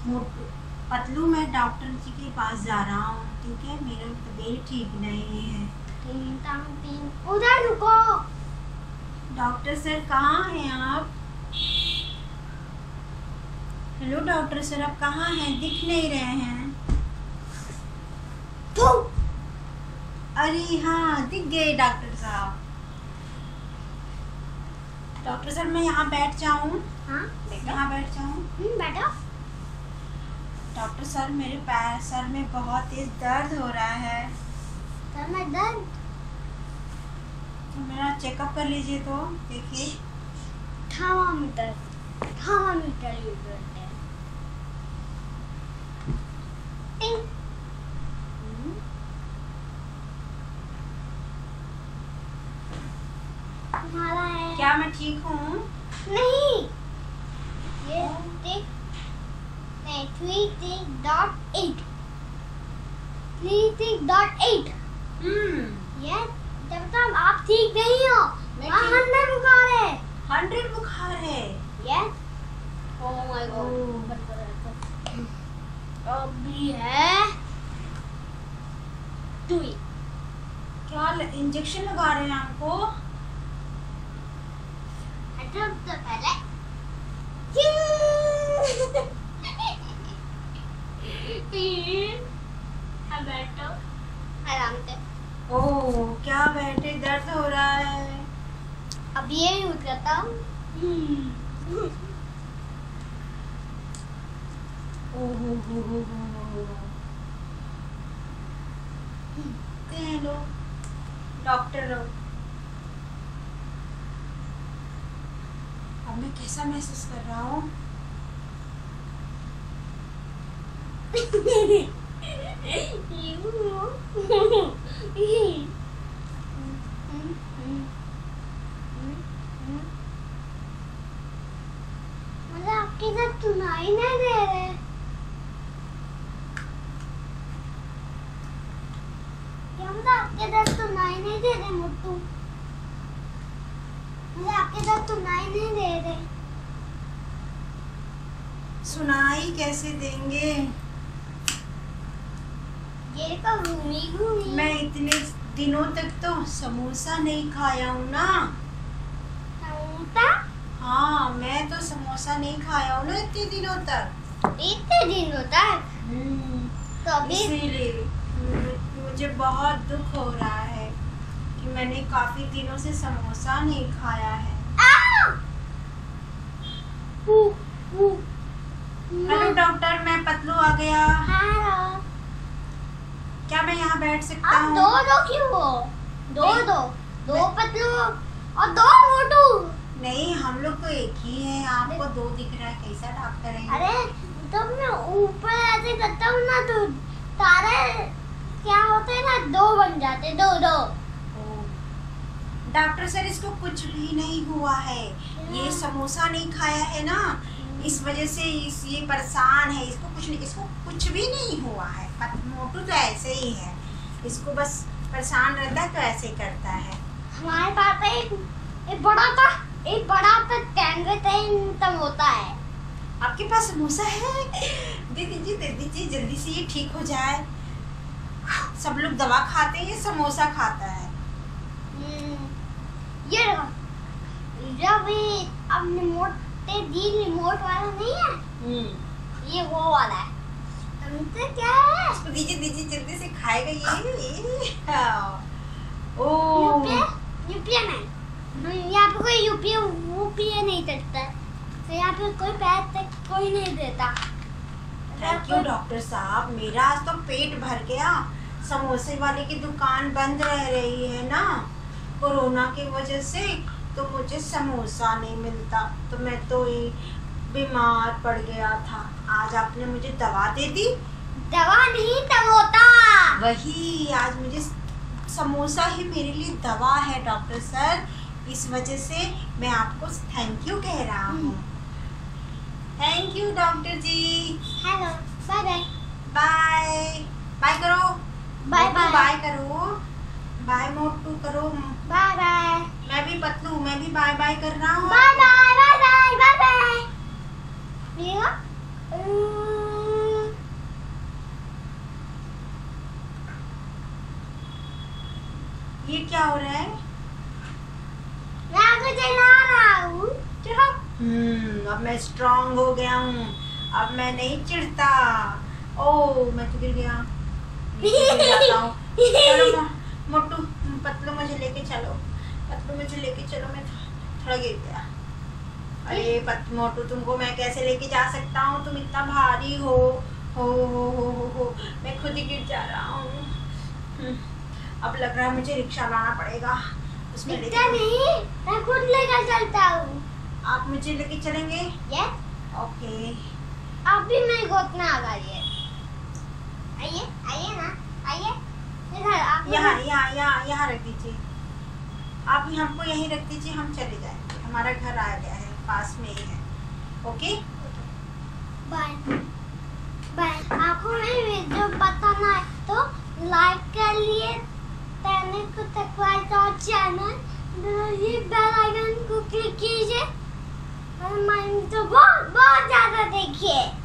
मोटू पतलू, मैं डॉक्टर जी के पास जा रहा हूँ, ठीक है? मेरा तबीयत ठीक नहीं है। उधर रुको। डॉक्टर सर कहाँ हैं आप? हेलो डॉक्टर सर, आप कहाँ हैं? दिख नहीं रहे हैं। तो अरे हाँ, दिख गए डॉक्टर साहब। डॉक्टर सर मैं यहाँ बैठ जाऊँ? हाँ यहाँ बैठ जाऊँ? बैठो। डॉक्टर सर मेरे पैर सर में बहुत तेज दर्द हो रहा है। सर में दर्द? तो मेरा चेकअप कर लीजिए तो देखिए। थर्मामीटर यूज करते हैं। टिंग। तुम्हारा है? क्या मैं ठीक हूँ? नहीं, ये टिक नहीं 3.8 ये जब तक आप ठीक नहीं हो। मैं 100 बुखार है। 100 बुखार है। यस। Oh my God. अभी है 2। क्या इंजेक्शन लगा रहे हैं आपको? तो पहले बैठो आराम से। ओह, क्या बैठे, दर्द हो रहा है। अब ये यूज करता हूँ। हेलो डॉक्टर, अब मैं कैसा महसूस कर रहा हूँ? मुझे आपके साथ सुनाई नहीं दे रहे। क्या मुझे आपके साथ सुनाई नहीं दे रहे मोटू? मुझे आपके साथ सुनाई नहीं दे रहे। सुनाई कैसे देंगे? ये तो घूमी मैं इतने दिनों तक तो समोसा नहीं खाया हूँ ना। समोसा? हाँ, मैं तो समोसा नहीं खाया हूँ ना इतने दिनों तक। इतने दिन होता है? तो अभी इसीलिए मुझे बहुत दुख हो रहा है कि मैंने काफी दिनों से समोसा नहीं खाया है। हेलो डॉक्टर, मैं पतलू आ गया। हाँ, क्या मैं यहाँ बैठ सकता आप हूँ? दो क्यों हो? दो पतलू और 2 मोटू। नहीं, हम लोग तो एक ही है। आपको 2 दिख रहा है, कैसा डॉक्टर है? अरे जब मैं ऊपर ऐसे करता हूँ ना तो तारे क्या होते हैं ना, 2 बन जाते, 2। डॉक्टर सर, इसको कुछ भी नहीं हुआ है। ये समोसा नहीं खाया है ना, इस वजह से ये परेशान है। इसको कुछ भी नहीं हुआ है। मोटू तो ऐसे ही है, इसको बस परेशान रहता है तो ऐसे ही करता है। हमारे पास एक बड़ा सा टैंगम होता है। आपके पास समोसा है? दे दीजिए जल्दी से, ये ठीक हो जाए। सब लोग दवा खाते हैं, ये समोसा खाता है। ये जब अब रिमोट वाला नहीं है, ये वो वाला है। तुमसे क्या है? इसको दीजिए जल्दी से, खाएगा ये। ओ यूपीए नहीं, यहाँ पे कोई यूपीए नहीं करता, तो यहाँ पे कोई पैसे कोई नहीं देता। थैंक यू डॉक्टर साहब, मेरा आज तो पेट भर गया। समोसे वाले की दुकान बंद रह रही है ना कोरोना की वजह से, तो मुझे समोसा नहीं मिलता, तो मैं तो बीमार पड़ गया था। आज आपने मुझे दवा दे दी। दवा नहीं, टमोटा। वही, आज मुझे समोसा ही मेरे लिए दवा है डॉक्टर सर। इस वजह से मैं आपको थैंक यू कह रहा हूँ। Thank you doctor ji. Hello, bye bye. Bye bye करो। Bye Motu bye. बाय करो। बाय मोटू करो। Bye bye. मैं भी पतलू, मैं भी बाय बाय कर रहा हूँ। Bye bye bye bye bye bye. क्या हो रहा है? मैं आपको चला रहा हूँ। अब मैं स्ट्रांग हो गया हूँ, अब मैं नहीं चिढ़ता। ओ मैं तो गिर गया, नीचे गिर जाता हूँ। चलो मोटू, पतलू मुझे लेके चलो, पतलू मुझे लेके चलो, मैं थोड़ा गिर गया। अरे मोटू तुमको मैं कैसे लेके जा सकता हूँ, तुम इतना भारी हो। हो मैं खुद ही गिर जा रहा हूँ। अब लग रहा है मुझे रिक्शा लाना पड़ेगा, उसमें रिक्शा नहीं, मैं खुद लेकर चलता हूँ। आप मुझे लेके चलेंगे? यस। ओके। आप भी मेरे को उतना आ जाइए। आइए आइए ना, आइए इधर। आप यहाँ रख दीजिए, आप हमको यहीं रख दीजिए, हम चले जाएंगे, हमारा घर आ गया है, पास में ही है। Okay bye bye. आपको मेरी वीडियो पसंद आए तो लाइक कर लिए, चैनल को सब्सक्राइब और चैनल ये बेल आइकन को क्लिक कीजिए और तो बहुत बहुत ज्यादा देखिए।